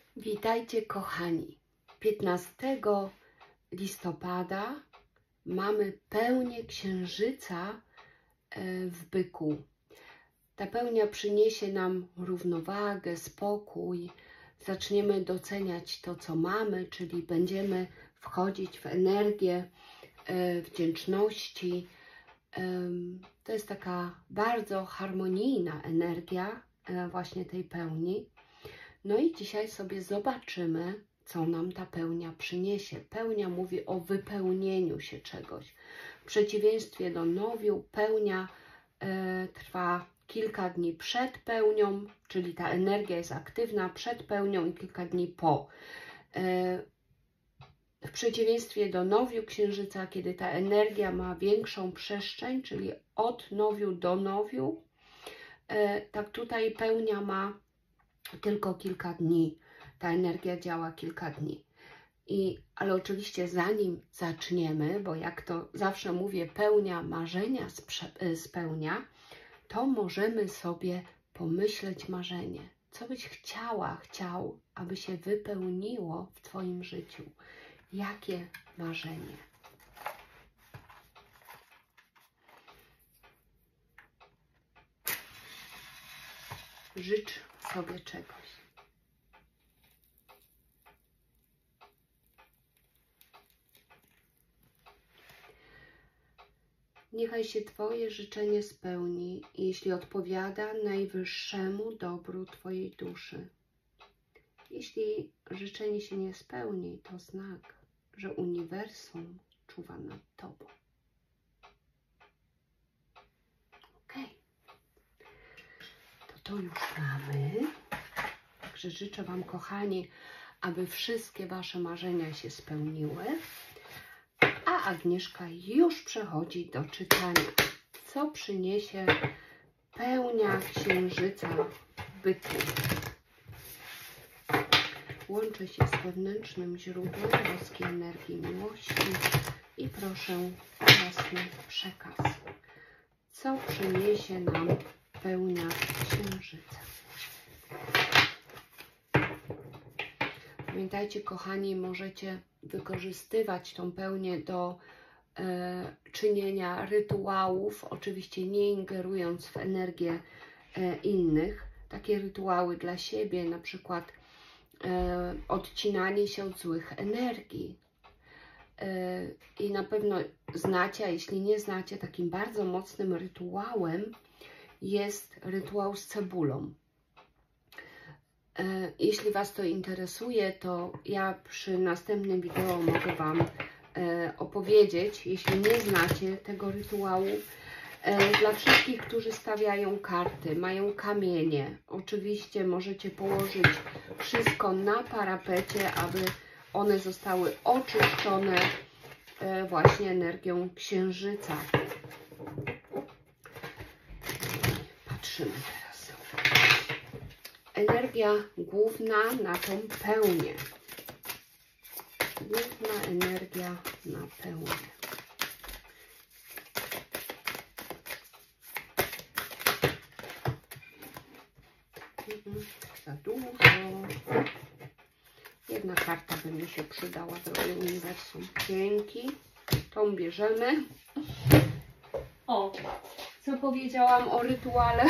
Witajcie kochani. 15 listopada mamy pełnię księżyca w byku. Ta pełnia przyniesie nam równowagę, spokój. Zaczniemy doceniać to, co mamy, czyli będziemy wchodzić w energię wdzięczności. To jest taka bardzo harmonijna energia właśnie tej pełni. No i dzisiaj sobie zobaczymy, co nam ta pełnia przyniesie. Pełnia mówi o wypełnieniu się czegoś. W przeciwieństwie do nowiu, pełnia trwa kilka dni przed pełnią, czyli ta energia jest aktywna przed pełnią i kilka dni po. W przeciwieństwie do nowiu księżyca, kiedy ta energia ma większą przestrzeń, czyli od nowiu do nowiu, tak tutaj pełnia ma tylko kilka dni. Ta energia działa kilka dni. Ale oczywiście zanim zaczniemy, bo jak to zawsze mówię, pełnia marzenia spełnia, to możemy sobie pomyśleć marzenie. Co byś chciał, aby się wypełniło w Twoim życiu? Jakie marzenie? Życz sobie czegoś. Niechaj się Twoje życzenie spełni, jeśli odpowiada najwyższemu dobru Twojej duszy. Jeśli życzenie się nie spełni, to znak, że uniwersum czuwa nad Tobą. Ok. To już mamy. Także życzę Wam, kochani, aby wszystkie Wasze marzenia się spełniły. A Agnieszka już przechodzi do czytania. Co przyniesie pełnia księżyca w byku? Łączę się z wewnętrznym źródłem boskiej energii miłości i proszę o jasny przekaz. Co przyniesie nam pełnia księżyca? Pamiętajcie, kochani, możecie wykorzystywać tą pełnię do czynienia rytuałów, oczywiście nie ingerując w energię innych. Takie rytuały dla siebie, na przykład odcinanie się od złych energii. I na pewno znacie, a jeśli nie znacie, takim bardzo mocnym rytuałem jest rytuał z cebulą. Jeśli Was to interesuje, to ja przy następnym wideo mogę Wam opowiedzieć, jeśli nie znacie tego rytuału. Dla wszystkich, którzy stawiają karty, mają kamienie, oczywiście możecie położyć wszystko na parapecie, aby one zostały oczyszczone właśnie energią księżyca. Patrzymy teraz. Energia główna na tą pełnię. Główna energia na pełnię. Za dużo. Jedna karta by mi się przydała, drogie uniwersum. Dzięki. Tą bierzemy. O, co powiedziałam o rytuale?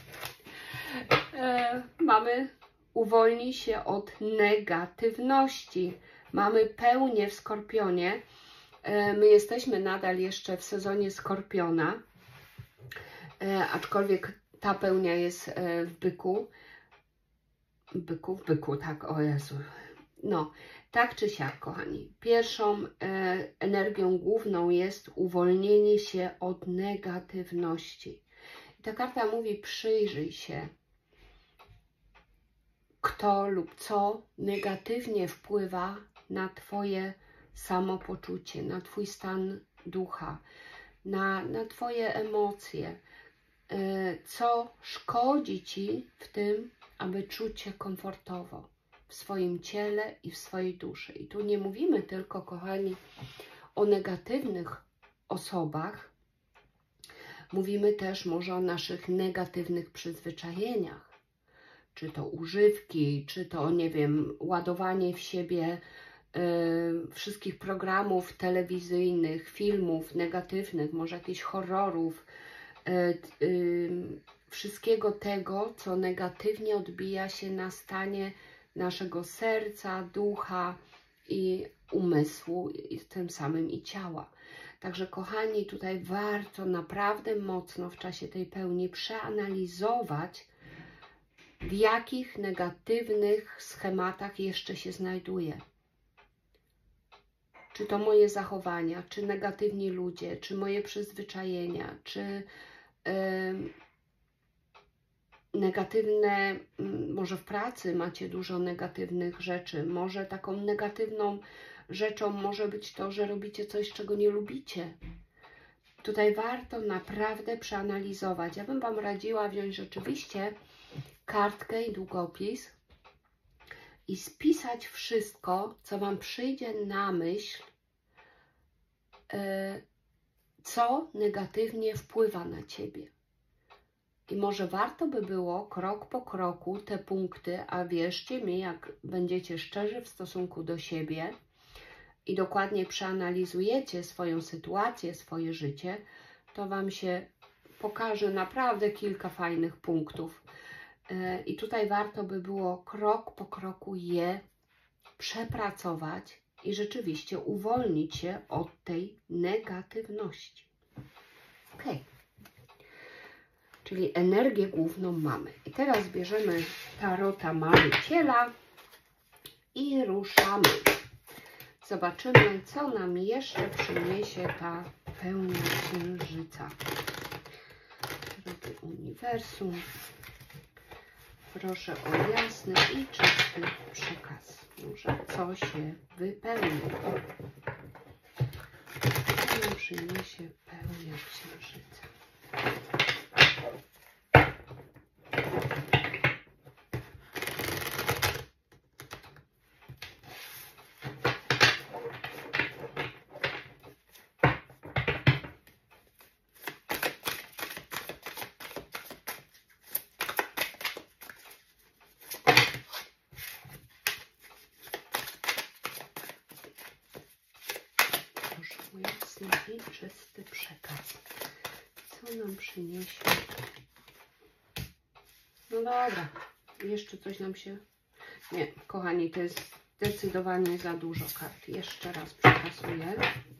Mamy uwolnij się od negatywności. Mamy pełnię w Skorpionie. My jesteśmy nadal jeszcze w sezonie Skorpiona, aczkolwiek ta pełnia jest w byku. W byku, tak, o Jezu. No, tak czy siak, kochani. Pierwszą energią główną jest uwolnienie się od negatywności. I ta karta mówi: przyjrzyj się, kto lub co negatywnie wpływa na Twoje samopoczucie, na Twój stan ducha, na Twoje emocje, co szkodzi Ci w tym, aby czuć się komfortowo w swoim ciele i w swojej duszy. I tu nie mówimy tylko, kochani, o negatywnych osobach, mówimy też może o naszych negatywnych przyzwyczajeniach, czy to używki, czy to, nie wiem, ładowanie w siebie wszystkich programów telewizyjnych, filmów negatywnych, może jakichś horrorów, wszystkiego tego, co negatywnie odbija się na stanie naszego serca, ducha i umysłu, i tym samym i ciała. Także kochani, tutaj warto naprawdę mocno w czasie tej pełni przeanalizować, w jakich negatywnych schematach jeszcze się znajduję. Czy to moje zachowania, czy negatywni ludzie, czy moje przyzwyczajenia, czy negatywne, może w pracy macie dużo negatywnych rzeczy, może taką negatywną rzeczą może być to, że robicie coś, czego nie lubicie. Tutaj warto naprawdę przeanalizować. Ja bym Wam radziła wziąć rzeczywiście kartkę i długopis i spisać wszystko, co Wam przyjdzie na myśl, co negatywnie wpływa na Ciebie. I może warto by było krok po kroku te punkty, a wierzcie mi, jak będziecie szczerzy w stosunku do siebie i dokładnie przeanalizujecie swoją sytuację, swoje życie, to Wam się pokaże naprawdę kilka fajnych punktów. I tutaj warto by było krok po kroku je przepracować i rzeczywiście uwolnić się od tej negatywności. Ok. Czyli energię główną mamy. I teraz bierzemy tarota Marzyciela i ruszamy. Zobaczymy, co nam jeszcze przyniesie ta pełnia księżyca. Drogie uniwersum, proszę o jasny i czysty przekaz. Może co się wypełni. Co nam przyniesie pełnia księżyca. Jasny i czysty przekaz. Co nam przyniesie? No dobra, jeszcze coś nam się... Nie, kochani, to jest zdecydowanie za dużo kart. Jeszcze raz przekasuję.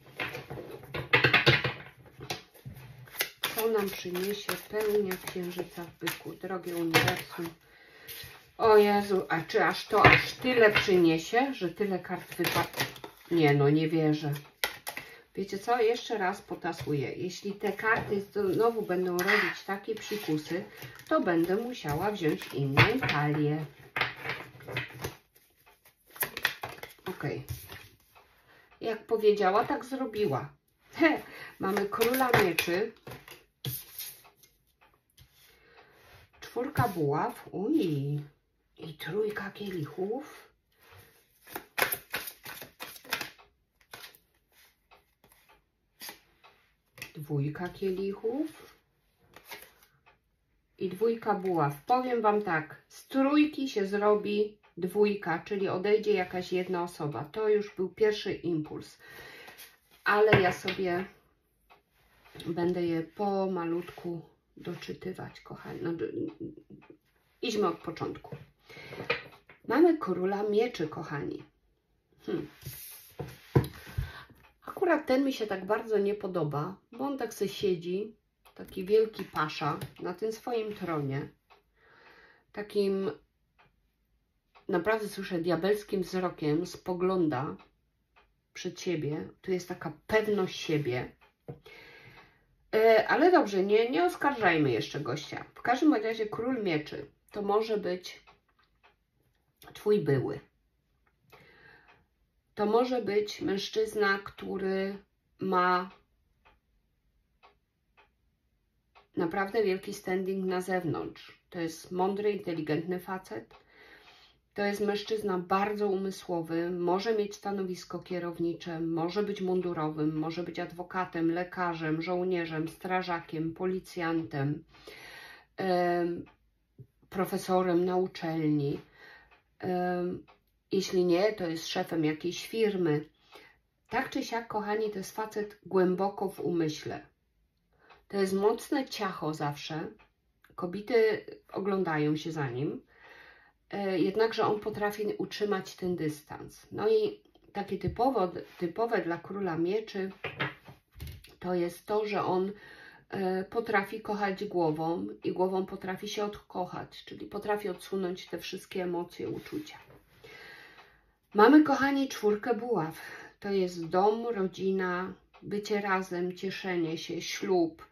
Co nam przyniesie pełnia księżyca w byku? Drogie uniwersum. O Jezu, a czy aż tyle przyniesie, że tyle kart wypadło? Nie, no nie wierzę. Wiecie co? Jeszcze raz potasuję. Jeśli te karty znowu będą robić takie psikusy, to będę musiała wziąć inną talię. Ok. Jak powiedziała, tak zrobiła. Mamy króla mieczy. Czwórka buław. Uj. I trójka kielichów. Dwójka kielichów i dwójka buław. Powiem Wam tak, z trójki się zrobi dwójka, czyli odejdzie jakaś jedna osoba. To już był pierwszy impuls, ale ja sobie będę je pomalutku doczytywać, kochani. No, idźmy od początku. Mamy króla mieczy, kochani. Akurat ten mi się tak bardzo nie podoba, bo on tak se siedzi, taki wielki pasza, na tym swoim tronie. Takim, naprawdę słyszę, diabelskim wzrokiem spogląda przed siebie. Tu jest taka pewność siebie. Ale dobrze, nie oskarżajmy jeszcze gościa. W każdym razie król mieczy to może być Twój były. To może być mężczyzna, który ma naprawdę wielki standing na zewnątrz. To jest mądry, inteligentny facet. To jest mężczyzna bardzo umysłowy, może mieć stanowisko kierownicze, może być mundurowym, może być adwokatem, lekarzem, żołnierzem, strażakiem, policjantem. profesorem na uczelni. Jeśli nie, to jest szefem jakiejś firmy. Tak czy siak, kochani, to jest facet głęboko w umyśle. To jest mocne ciacho zawsze. Kobiety oglądają się za nim. Jednakże on potrafi utrzymać ten dystans. No i takie typowe dla króla mieczy to jest to, że on potrafi kochać głową i głową potrafi się odkochać, czyli potrafi odsunąć te wszystkie emocje, uczucia. Mamy, kochani, 4 buław. To jest dom, rodzina, bycie razem, cieszenie się, ślub,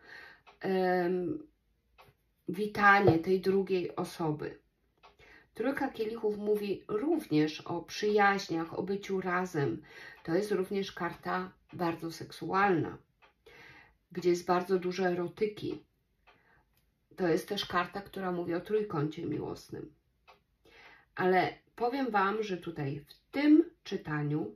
witanie tej drugiej osoby. 3 kielichów mówi również o przyjaźniach, o byciu razem. To jest również karta bardzo seksualna, gdzie jest bardzo dużo erotyki. To jest też karta, która mówi o trójkącie miłosnym. Ale powiem Wam, że tutaj w tym czytaniu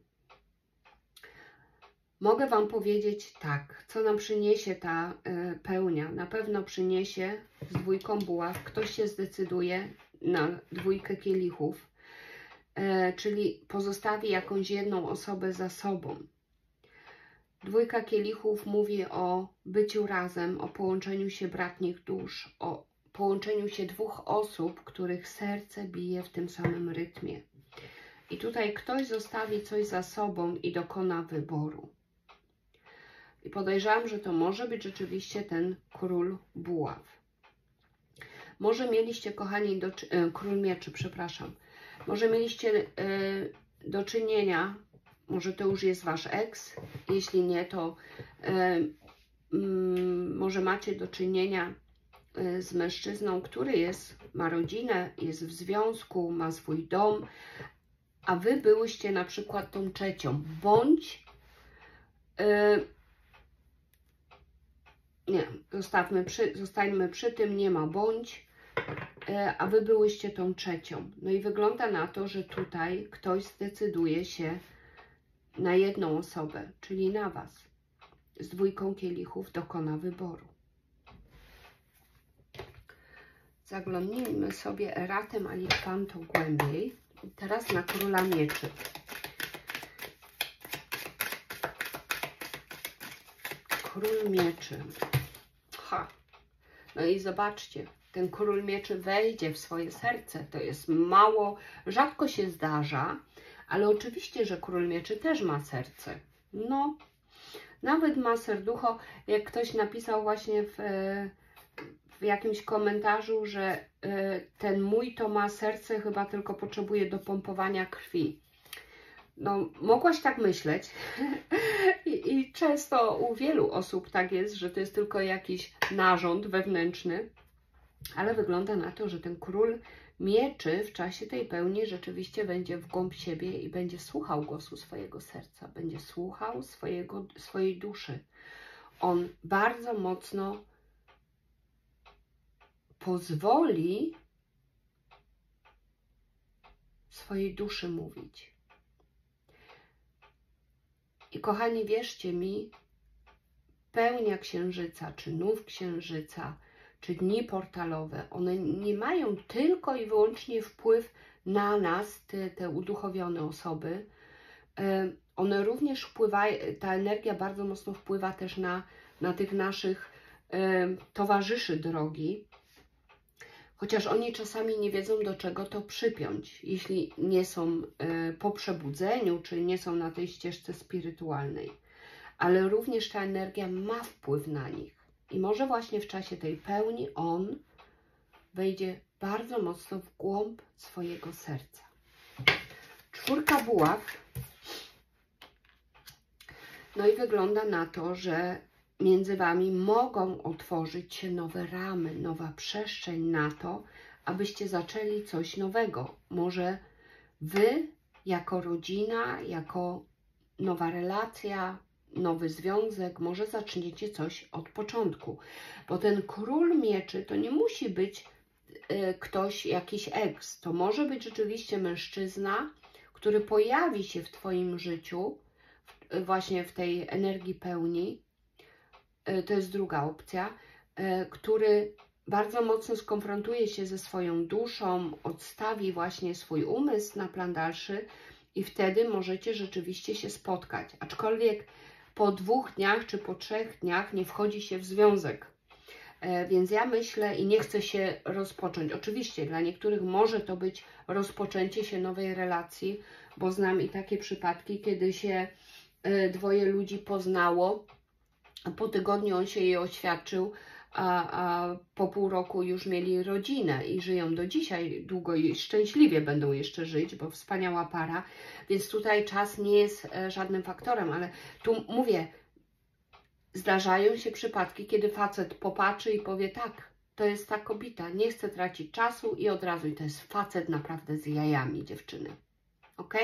mogę Wam powiedzieć tak, co nam przyniesie ta pełnia. Na pewno przyniesie z 2 buław. Ktoś się zdecyduje na 2 kielichów, czyli pozostawi jakąś jedną osobę za sobą. 2 kielichów mówi o byciu razem, o połączeniu się bratnich dusz, o połączeniu się 2 osób, których serce bije w tym samym rytmie. I tutaj ktoś zostawi coś za sobą i dokona wyboru. I podejrzewam, że to może być rzeczywiście ten król buław. Może mieliście, kochani, król mieczy, przepraszam. Może mieliście do czynienia, może to już jest Wasz eks, jeśli nie, to może macie do czynienia z mężczyzną, który ma rodzinę, jest w związku, ma swój dom, a Wy byłyście na przykład tą trzecią, bądź nie, zostańmy przy tym, nie ma bądź, a Wy byłyście tą trzecią. No i wygląda na to, że tutaj ktoś zdecyduje się na jedną osobę, czyli na Was. Z 2 kielichów dokona wyboru. Zaglądnijmy sobie eratem aliquanto głębiej. Teraz na króla mieczy. Król mieczy. No i zobaczcie, ten król mieczy wejdzie w swoje serce. To jest mało, rzadko się zdarza, ale oczywiście, że król mieczy też ma serce. No, nawet ma serducho. Jak ktoś napisał właśnie w jakimś komentarzu, że ten mój to ma serce, chyba tylko potrzebuje dopompowania krwi. No, mogłaś tak myśleć. I często u wielu osób tak jest, że to jest tylko jakiś narząd wewnętrzny, ale wygląda na to, że ten król mieczy w czasie tej pełni rzeczywiście będzie w głąb siebie i będzie słuchał głosu swojego serca, będzie słuchał swojej duszy. On bardzo mocno pozwoli swojej duszy mówić. I kochani, wierzcie mi, pełnia księżyca, czy nów księżyca, czy dni portalowe, one nie mają tylko i wyłącznie wpływ na nas, te uduchowione osoby. One również wpływają, ta energia bardzo mocno wpływa też na tych naszych towarzyszy drogi, chociaż oni czasami nie wiedzą, do czego to przypiąć, jeśli nie są po przebudzeniu, czyli nie są na tej ścieżce spirytualnej. Ale również ta energia ma wpływ na nich. I może właśnie w czasie tej pełni on wejdzie bardzo mocno w głąb swojego serca. 4 buław. No i wygląda na to, że między Wami mogą otworzyć się nowe ramy, nowa przestrzeń na to, abyście zaczęli coś nowego. Może Wy jako rodzina, jako nowa relacja, nowy związek, może zaczniecie coś od początku. Bo ten król mieczy to nie musi być ktoś, jakiś eks. To może być rzeczywiście mężczyzna, który pojawi się w Twoim życiu, właśnie w tej energii pełni. To jest druga opcja, który bardzo mocno skonfrontuje się ze swoją duszą, odstawi właśnie swój umysł na plan dalszy i wtedy możecie rzeczywiście się spotkać. Aczkolwiek po 2 dniach czy po 3 dniach nie wchodzi się w związek. Więc ja myślę i nie chcę się rozpocząć. Oczywiście dla niektórych może to być rozpoczęcie się nowej relacji, bo znam i takie przypadki, kiedy się 2 ludzi poznało, a po tygodniu on się jej oświadczył, a po pół roku już mieli rodzinę i żyją do dzisiaj, długo i szczęśliwie będą jeszcze żyć, bo wspaniała para, więc tutaj czas nie jest żadnym faktorem, ale tu mówię, zdarzają się przypadki, kiedy facet popatrzy i powie tak, to jest ta kobieta, nie chcę tracić czasu i od razu, i to jest facet naprawdę z jajami, dziewczyny, ok?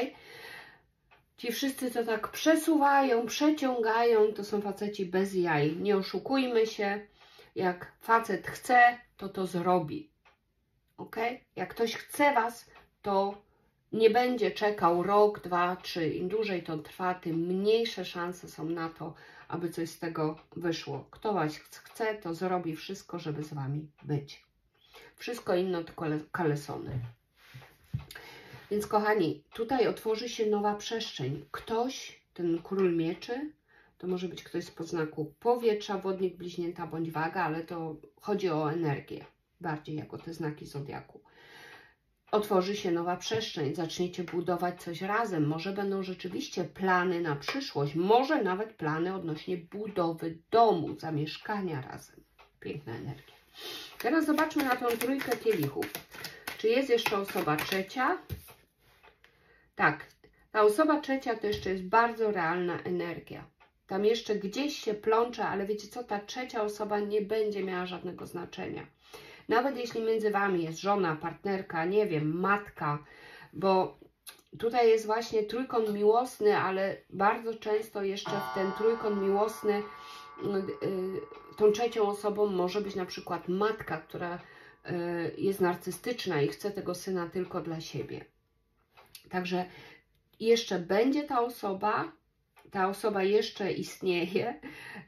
Ci wszyscy, co tak przesuwają, przeciągają, to są faceci bez jaj. Nie oszukujmy się. Jak facet chce, to zrobi. Ok? Jak ktoś chce Was, to nie będzie czekał rok, 2, 3. Im dłużej to trwa, tym mniejsze szanse są na to, aby coś z tego wyszło. Kto Was chce, to zrobi wszystko, żeby z Wami być. Wszystko inne to kalesony. Więc kochani, tutaj otworzy się nowa przestrzeń. Ktoś, ten król mieczy, to może być ktoś z podznaku powietrza, wodnik, bliźnięta bądź waga, ale to chodzi o energię, bardziej jako te znaki zodiaku. Otworzy się nowa przestrzeń, zaczniecie budować coś razem, może będą rzeczywiście plany na przyszłość, może nawet plany odnośnie budowy domu, zamieszkania razem. Piękna energia. Teraz zobaczmy na tą trójkę kielichów. Czy jest jeszcze osoba trzecia? Tak, ta osoba trzecia to jeszcze jest bardzo realna energia. Tam jeszcze gdzieś się plącze, ale wiecie co, ta trzecia osoba nie będzie miała żadnego znaczenia. Nawet jeśli między Wami jest żona, partnerka, nie wiem, matka, bo tutaj jest właśnie trójkąt miłosny, ale bardzo często jeszcze w ten trójkąt miłosny tą trzecią osobą może być na przykład matka, która jest narcystyczna i chce tego syna tylko dla siebie. Także jeszcze będzie ta osoba jeszcze istnieje,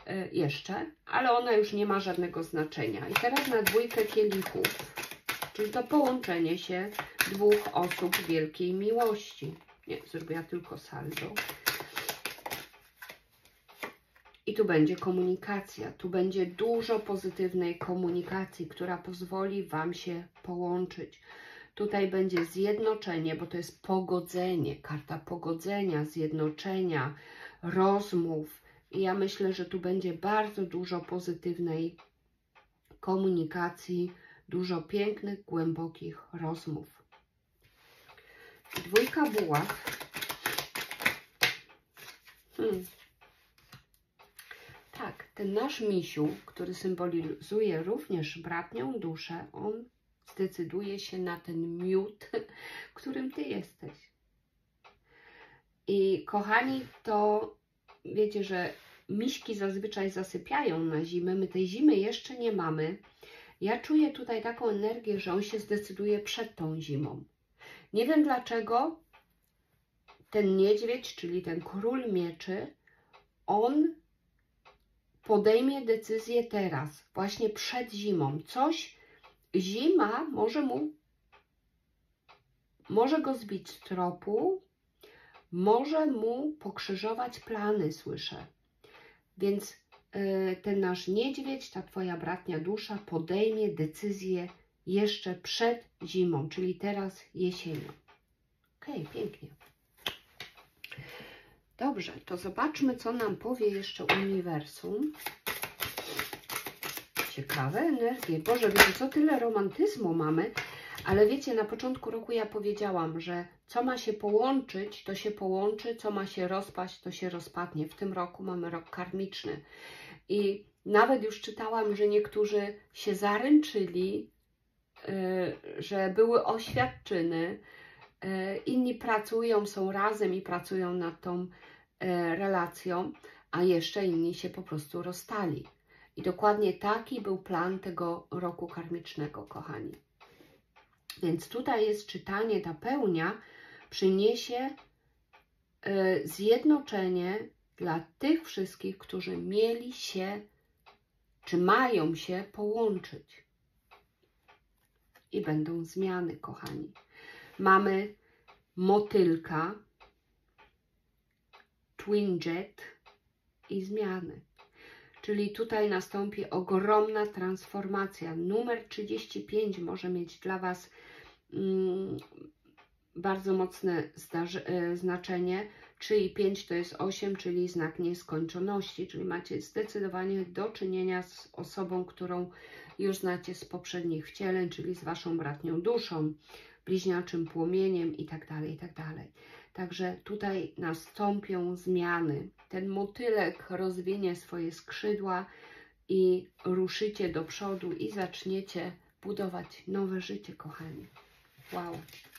ale ona już nie ma żadnego znaczenia. I teraz na dwójkę kielichów, czyli to połączenie się 2 osób wielkiej miłości. Nie, zrobiła tylko saldo. I tu będzie komunikacja, tu będzie dużo pozytywnej komunikacji, która pozwoli Wam się połączyć. Tutaj będzie zjednoczenie, bo to jest pogodzenie, karta pogodzenia, zjednoczenia, rozmów. I ja myślę, że tu będzie bardzo dużo pozytywnej komunikacji, dużo pięknych, głębokich rozmów. Dwójka buław. Tak, ten nasz misiu, który symbolizuje również bratnią duszę, on zdecyduje się na ten miód, którym Ty jesteś. I kochani, to wiecie, że miśki zazwyczaj zasypiają na zimę, my tej zimy jeszcze nie mamy. Ja czuję tutaj taką energię, że on się zdecyduje przed tą zimą. Nie wiem dlaczego ten niedźwiedź, czyli ten król mieczy, on podejmie decyzję teraz, właśnie przed zimą. Zima może go zbić z tropu, może mu pokrzyżować plany, słyszę. Więc ten nasz niedźwiedź, ta Twoja bratnia dusza podejmie decyzję jeszcze przed zimą, czyli teraz jesienią. Okej, pięknie. Dobrze, to zobaczmy, co nam powie jeszcze uniwersum. Ciekawe energie. Boże, wiecie co, tyle romantyzmu mamy, ale wiecie, na początku roku ja powiedziałam, że co ma się połączyć, to się połączy, co ma się rozpaść, to się rozpadnie. W tym roku mamy rok karmiczny. I nawet już czytałam, że niektórzy się zaręczyli, że były oświadczyny, inni pracują, są razem i pracują nad tą relacją, a jeszcze inni się po prostu rozstali. I dokładnie taki był plan tego roku karmicznego, kochani. Więc tutaj jest czytanie, ta pełnia przyniesie zjednoczenie dla tych wszystkich, którzy mieli się, czy mają się połączyć. i będą zmiany, kochani. Mamy motylka, twin jet i zmiany. Czyli tutaj nastąpi ogromna transformacja. Numer 35 może mieć dla Was bardzo mocne znaczenie. 3 i 5 to jest 8, czyli znak nieskończoności. Czyli macie zdecydowanie do czynienia z osobą, którą już znacie z poprzednich wcieleń, czyli z Waszą bratnią duszą, bliźniaczym płomieniem i tak dalej, i tak dalej. Także tutaj nastąpią zmiany. Ten motylek rozwinie swoje skrzydła i ruszycie do przodu i zaczniecie budować nowe życie, kochani. Wow.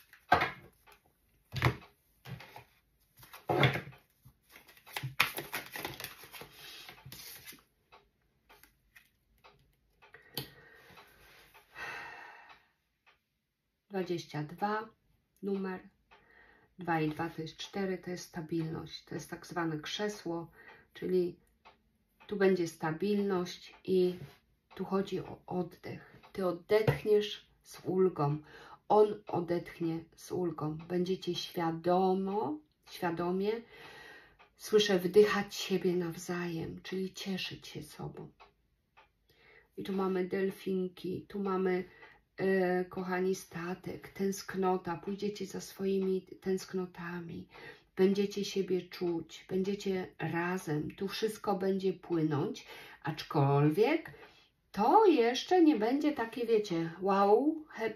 Numer 2 i 2 to jest 4, to jest stabilność, to jest tak zwane krzesło, czyli tu będzie stabilność i tu chodzi o oddech. Ty odetchniesz z ulgą, on odetchnie z ulgą. Będziecie świadomie, słyszę, wdychać siebie nawzajem, czyli cieszyć się sobą. I tu mamy delfinki, tu mamy kochani, statek, tęsknota, pójdziecie za swoimi tęsknotami, będziecie siebie czuć, będziecie razem, tu wszystko będzie płynąć, aczkolwiek to jeszcze nie będzie takie, wiecie, wow,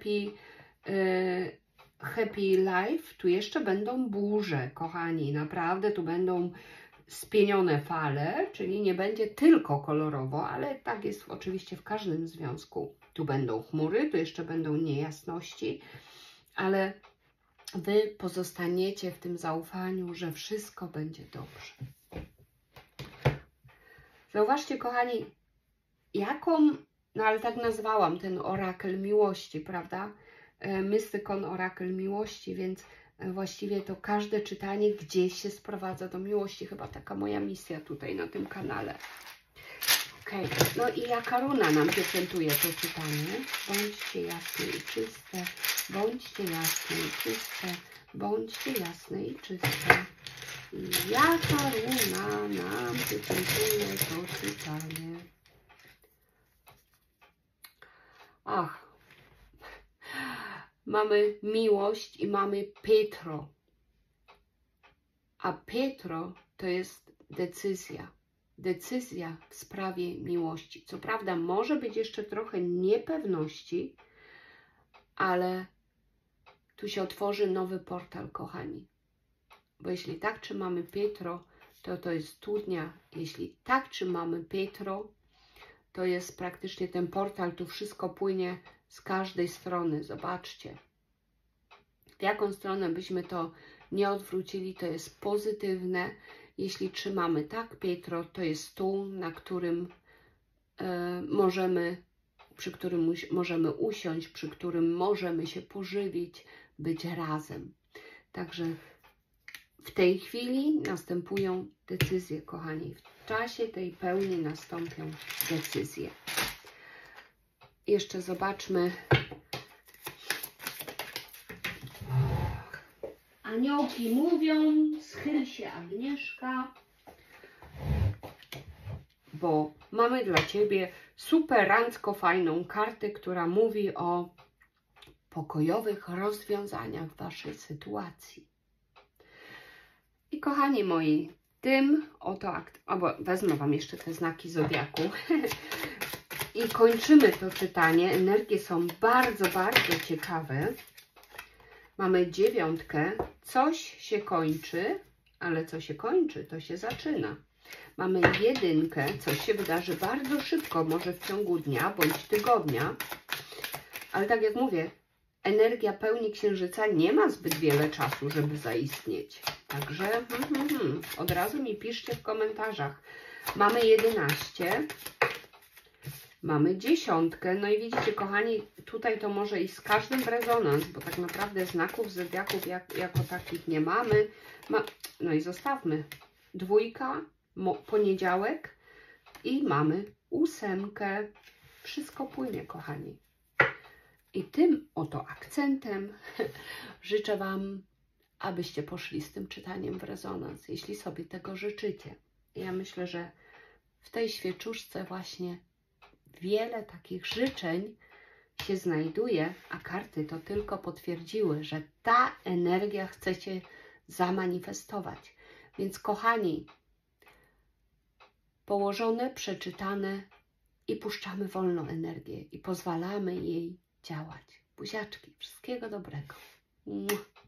happy life, tu jeszcze będą burze, kochani, naprawdę tu będą spienione fale, czyli nie będzie tylko kolorowo, ale tak jest oczywiście w każdym związku. Tu będą chmury, tu jeszcze będą niejasności, ale Wy pozostaniecie w tym zaufaniu, że wszystko będzie dobrze. Zauważcie, kochani, no ale tak nazwałam ten orakel miłości, prawda? Mystykon, orakel miłości, więc właściwie to każde czytanie gdzieś się sprowadza do miłości. Chyba taka moja misja tutaj na tym kanale. Okej, no i jaka runa nam pieczętuje to czytanie? Bądźcie jasne i czyste, bądźcie jasne i czyste, bądźcie jasne i czyste. I jaka runa nam pieczętuje to czytanie? Ach, mamy miłość i mamy Petro. A Petro to jest decyzja. Decyzja w sprawie miłości. Co prawda może być jeszcze trochę niepewności, ale tu się otworzy nowy portal, kochani. Bo jeśli tak trzymamy Petro, to jest studnia. Jeśli tak trzymamy Petro, to jest praktycznie ten portal, tu wszystko płynie z każdej strony. Zobaczcie. W jaką stronę byśmy to nie odwrócili, to jest pozytywne. Jeśli trzymamy tak Petro, to jest stół, na którym przy którym możemy usiąść, przy którym możemy się pożywić, być razem. Także w tej chwili następują decyzje, kochani. W czasie tej pełni nastąpią decyzje. Jeszcze zobaczmy. Aniołki mówią, schyl się, Agnieszka, bo mamy dla Ciebie superancko fajną kartę, która mówi o pokojowych rozwiązaniach w Waszej sytuacji. I kochani moi, tym oto wezmę Wam jeszcze te znaki zodiaku i kończymy to czytanie. Energie są bardzo, bardzo ciekawe. Mamy 9, coś się kończy, ale co się kończy, to się zaczyna. Mamy 1, coś się wydarzy bardzo szybko, może w ciągu dnia bądź tygodnia. Ale tak jak mówię, energia pełni księżyca nie ma zbyt wiele czasu, żeby zaistnieć. Także od razu mi piszcie w komentarzach. Mamy 11. Mamy 10. No i widzicie, kochani, tutaj to może iść z każdym w rezonans, bo tak naprawdę znaków zodiaków jako takich nie mamy. No i zostawmy. 2, poniedziałek i mamy 8. Wszystko płynie, kochani. I tym oto akcentem życzę Wam, abyście poszli z tym czytaniem w rezonans, jeśli sobie tego życzycie. Ja myślę, że w tej świeczuszce właśnie wiele takich życzeń się znajduje, a karty to tylko potwierdziły, że ta energia chcecie zamanifestować. Więc kochani, położone, przeczytane i puszczamy wolną energię i pozwalamy jej działać. Buziaczki, wszystkiego dobrego.